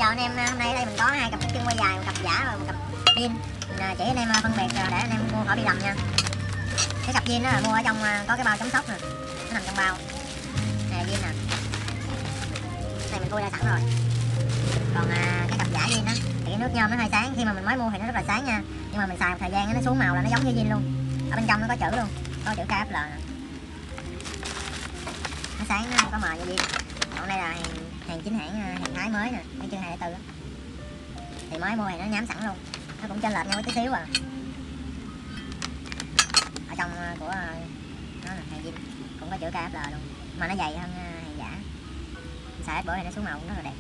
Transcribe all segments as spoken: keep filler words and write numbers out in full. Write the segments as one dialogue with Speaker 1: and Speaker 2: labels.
Speaker 1: chào anh em, hôm nay ở đây mình có hai cặp chân quay dài, một cặp giả và một cặp zin. Mình chỉ anh em phân biệt để anh em mua khỏi bị lầm nha. Cái cặp zin đó là mua ở trong có cái bao chống sốc nè, nó nằm trong bao. Này là zin nè. Này mình khui ra sẵn rồi. Còn à, cái cặp giả zin đó thì cái nước nhôm nó hơi sáng, khi mà mình mới mua thì nó rất là sáng nha. Nhưng mà mình xài một thời gian nó xuống màu là nó giống như zin luôn. Ở bên trong nó có chữ luôn, có chữ ca ép lờ nè. Nó sáng nó không có mờ như zin. Còn đây là hàng hàng chính hãng, hàng Thái mới nè, cái chân hai không bốn thì mới mua thì nó nhám sẵn luôn, nó cũng chênh lệch nhau một tí xíu à. Ở trong của nó là hàng zin cũng có chữ ca ép lờ luôn, mà nó dày hơn hàng giả. Xài hết bữa thì nó xuống màu cũng rất là đẹp.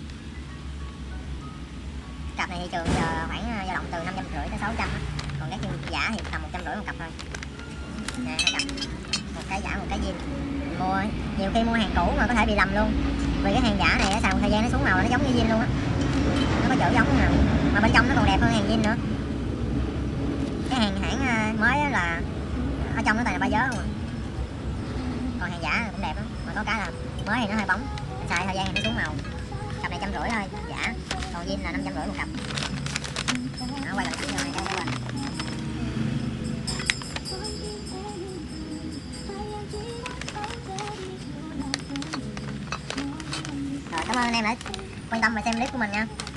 Speaker 1: Cặp này thị trường giờ khoảng dao động từ năm trăm rưỡi tới sáu trăm, còn cái chân giả thì tầm một trăm rưỡi một cặp thôi. Nè, hai cặp, một cái giả một cái zin. Mua nhiều khi mua hàng cũ mà có thể bị lầm luôn, vì cái hàng giả này xài một thời gian nó xuống màu là nó giống như zin luôn á, nó có chữ giống nè, mà bên trong nó còn đẹp hơn hàng zin nữa. Cái hàng hãng mới là ở trong nó toàn là ba giớ không à, còn hàng giả cũng đẹp lắm, mà có cái là mới thì nó hơi bóng, xài thời gian thì nó xuống màu. Cặp này trăm rưỡi thôi giả, còn zin là năm trăm rưỡi một cặp. Nó quay gần cặp này cái bên. Rồi, cảm ơn anh em đã quan tâm và xem clip của mình nha.